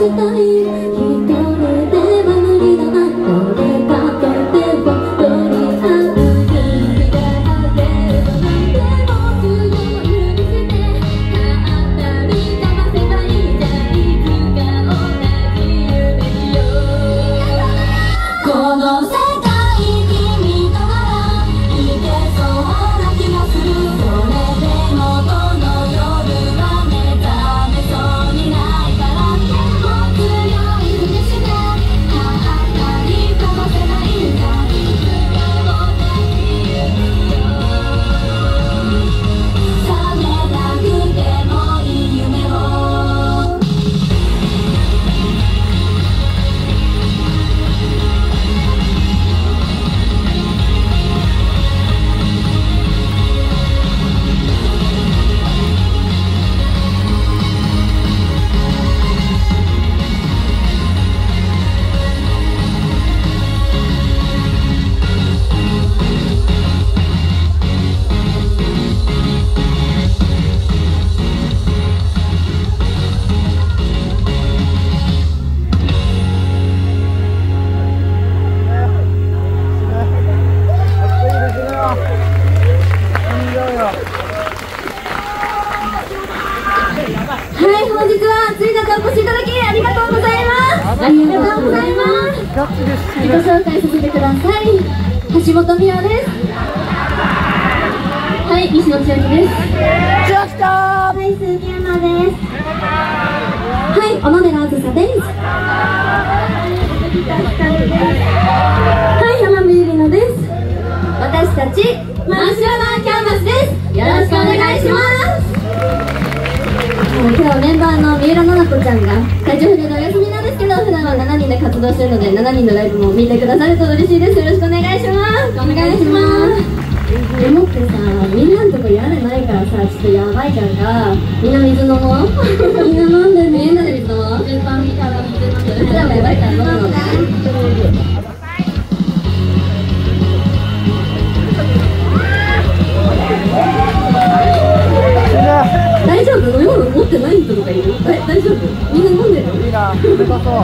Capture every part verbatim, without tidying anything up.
本日はついだとお越しいただきありがとうございます。ありがとうございます。自己紹介させてください。橋本美和です。はい、西野千秋です。はい、鈴木山です。はい、小野寺あずさです。はい、浜辺ゆりのです。私たち真っ白なキャンバスです。よろしくお願いします。今日はメンバーの三浦奈々子ちゃんが体調不良でお休みなんですけど、普段はしちにんで活動してるのでしちにんのライブも見てくださると嬉しいです。よろしくお願いします。お願いします。でもってさ、みんなのとこ屋根ないからさ、ちょっとやばいからさ、みんな水飲もう。みんな飲んでね。みんなで水飲もう。順番見たら水飲んでる。普段はやばいから飲むのね。大丈夫？飲み物持ってない人とかいる？大丈夫？みんな飲んでる？いいな、冷たそう。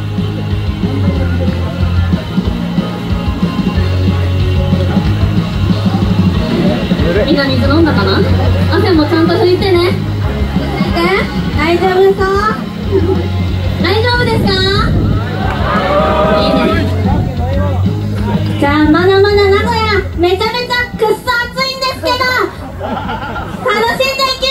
みんな水飲んだかな？汗もちゃんと拭いてね。拭いて。大丈夫そう？大丈夫ですか？いいね。じゃあまだまだ名古屋めちゃめちゃくっそ暑いんですけど楽しんでいき